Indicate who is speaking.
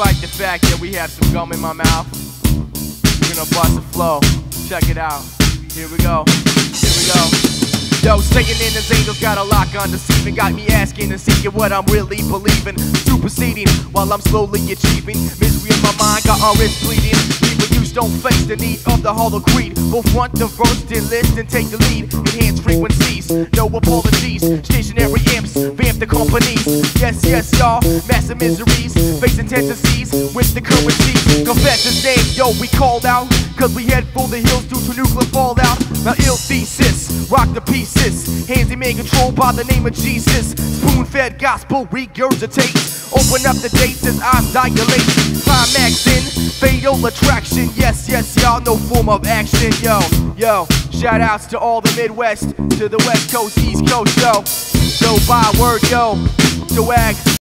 Speaker 1: Despite the fact that we have some gum in my mouth, we're gonna bust a flow. Check it out. Here we go. Here we go. Yo, Satan and his angels got a lock on deceiving. Got me asking and seeking what I'm really believing. Superseding while I'm slowly achieving. Misery in my mind got our wrists bleeding. People used don't face the need of the hollow creed. Both want the verse, enlist and take the lead. Enhance frequencies, no apologies. Stationary amps, vamp the companies. Yes, yes, y'all, massive miseries. Facing tendencies with the currencies. Confess his name, yo, we called out. Cause we head for the hills due to nuclear fallout. Now ill thesis, rock the pieces. Hands in controlled by the name of Jesus. Spoon-fed gospel regurgitates. Open up the dates as eyes dilate. Climax in fatal attraction. Yes, yes, y'all, no form of action. Yo, yo, shout outs to all the Midwest, to the West Coast, East Coast, yo. So by word, yo, swag.